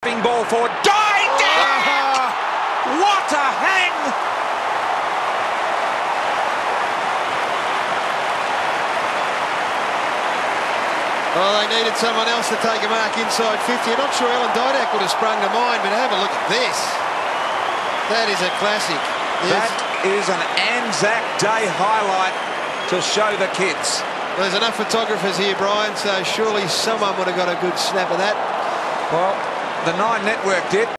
Ball forward. Didak! What a hang! Well, they needed someone else to take a mark inside 50. I'm not sure Alan Didak would have sprung to mind, but have a look at this. That is a classic. That is an Anzac Day highlight to show the kids. Well, there's enough photographers here, Brian, so surely someone would have got a good snap of that. Well, the Nine Network did.